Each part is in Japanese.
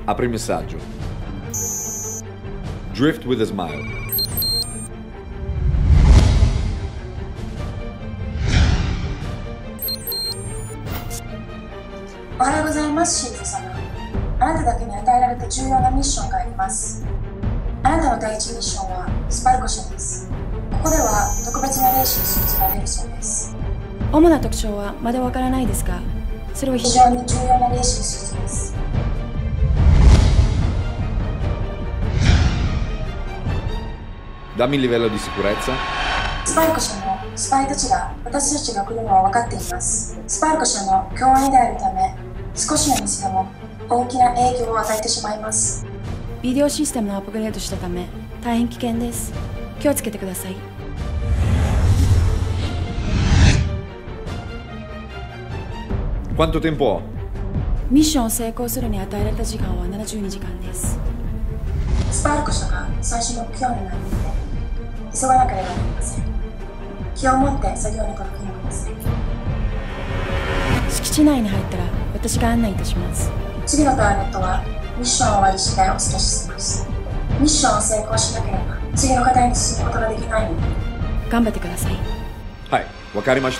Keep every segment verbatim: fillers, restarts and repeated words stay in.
Apri il messaggio. Drift with a smile. おはようございます、シーズ様。あなただけに与えられた重要なミッションがあります。あなたの第一ミッションはスパルコ社です。ここでは特別なレーシングスーツが出るそうです。 主な特徴はまだわからないですが、それは非常に重要なレーシングスーツです。 Dammi il livello di sicurezza. スパルコ社のスパイたちが私たちが来るのは分かっています。スパルコ社の共犯であるため、少しのミスでも大きな影響を与えてしまいます。 ビデオシステムのアップグレードしたため大変危険です。気をつけてください。 Quanto tempo ho? ミッションを成功するに与えられた時間はななじゅうにじかんです。 スパルコ社が最終目標になるので急がなければなりません。気を持って作業に取り組んでください。 敷地内に入ったら私が案内いたします。 次のターゲットはミッション終わり次第お伝えします。ミッションを成功しなければ次の課題に進むことができないので頑張ってください。 はい、わかりました。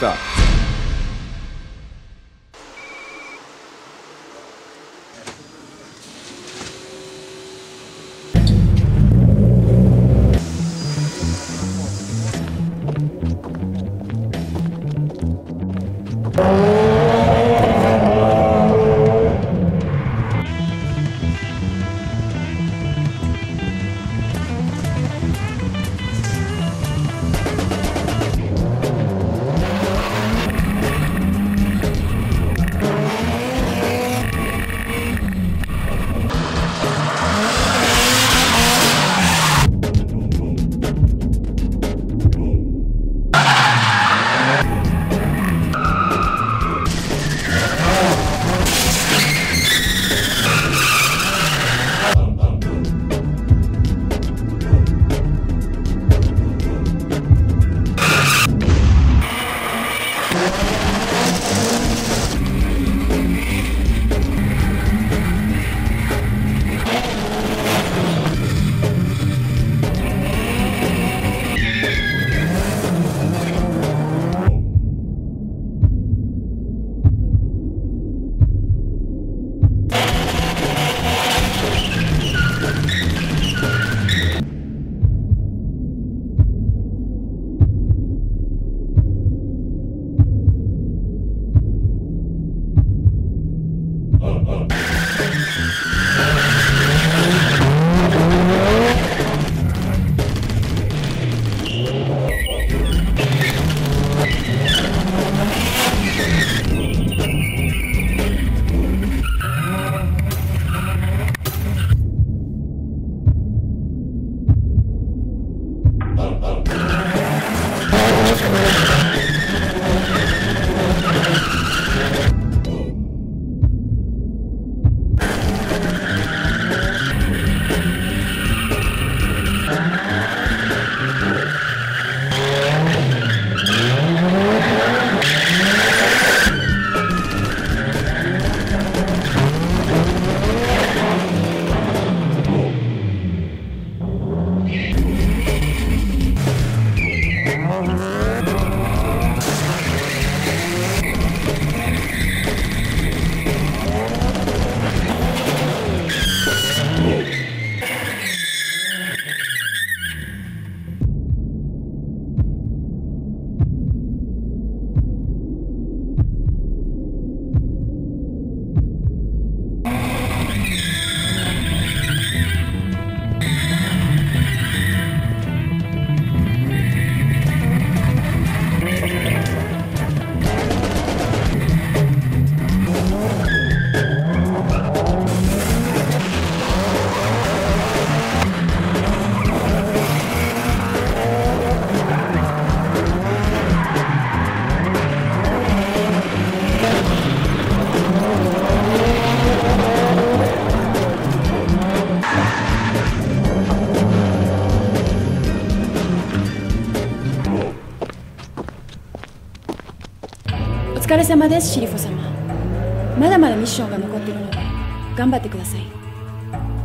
疲れ様です、シリフォ様。まだまだミッションが残っているので頑張ってください。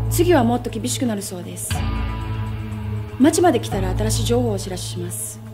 次はもっと厳しくなるそうです。町まで来たら新しい情報をお知らせします。